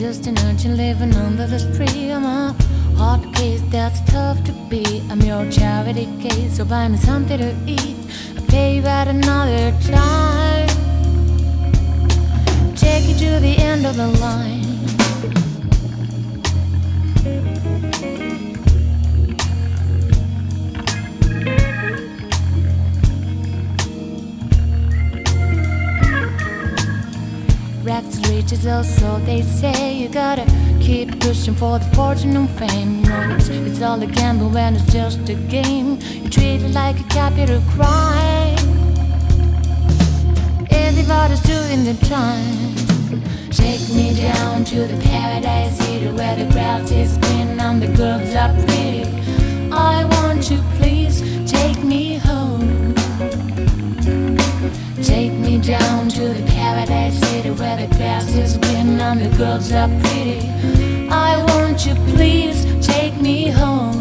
just an urchin living under the tree. I'm a hard case that's tough to beat. I'm your charity case, so buy me something to eat. I'll pay you at another time. Take you to the end of the line. Rags to riches, oh, so they say. You gotta keep pushing for the fortune and fame. You know it's all a gamble when it's just a game. You treat it like a capital crime. Everybody's doing the time. Take me down to the paradise city where the grass is green and the girls are pretty. I want you, please take me home. Take me down to the paradise city where the grass is green and the girls are pretty. I want you, please take me home.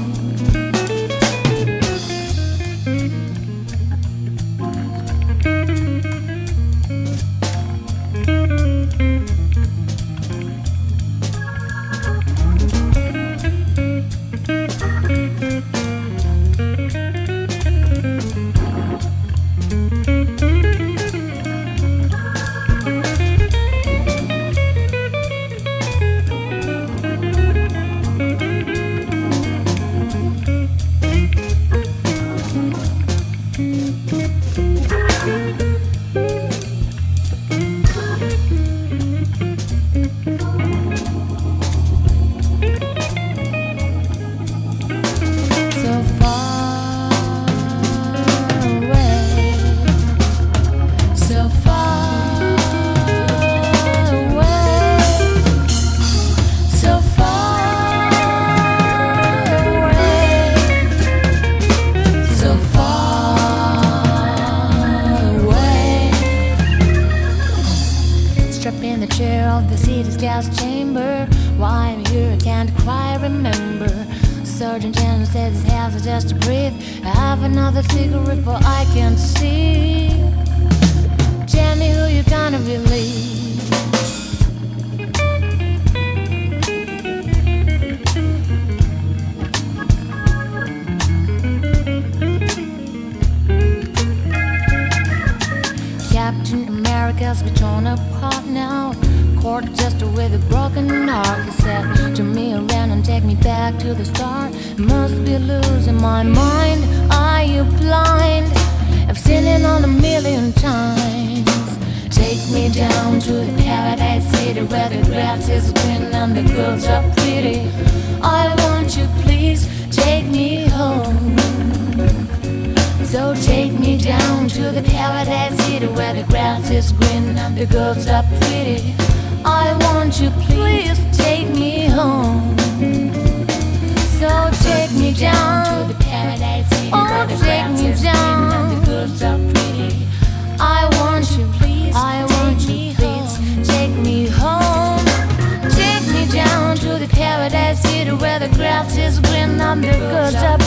In the chair of the city's gas chamber, why I'm here I can't quite remember. Surgeon General says his hands are just to breathe. I have another cigarette but I can't see. Tell me who you gonna believe. Captain America's been torn apart now. Court just with a broken heart. He said, turn me around and take me back to the start. Must be losing my mind. Are you blind? I've seen it on a million times. Take me down to the paradise city where the grass is green and the girls are pretty. I want you, please take me home. So take me down to the paradise city where the grass is green and the girls are pretty. I want you, please take me home. So take me down to the paradise city where the grass is green and the girls are pretty. I want you, please, I want you, please take me home. Take me down to the paradise city where the grass is green and the girls are